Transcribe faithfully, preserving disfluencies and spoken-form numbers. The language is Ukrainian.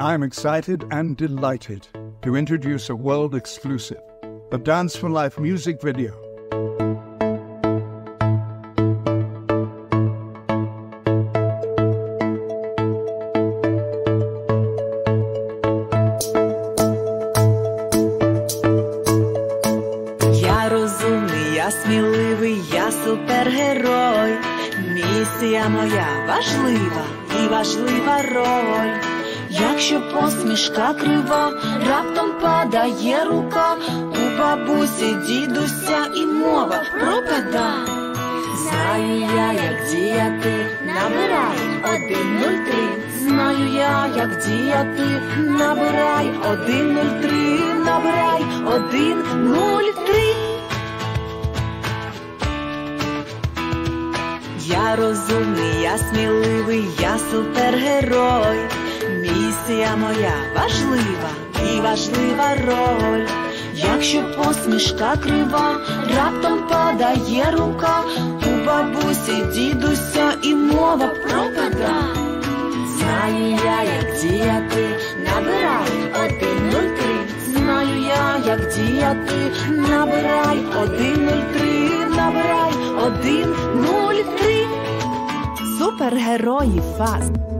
I'm excited and delighted to introduce a world exclusive, the Dance for Life music video. Я розумний, я сміливий, я супергерой. Місія моя важлива і важлива роль. Якщо посмішка крива, раптом падає рука, у бабусі, дідуся і мова пропада. Знаю я, як діяти, набирай один нуль три. Знаю я, як діяти, набирай один нуль три, набирай один нуль три. Я розумний, я сміливий, я супергерой. Місія моя важлива і важлива роль. Якщо посмішка крива, раптом падає рука, у бабусі, дідуся і мова пропада. Знаю я, як діяти, набирай один нуль три. Знаю я, як діяти, набирай один нуль три, набирай один нуль три. Супергерої фаст.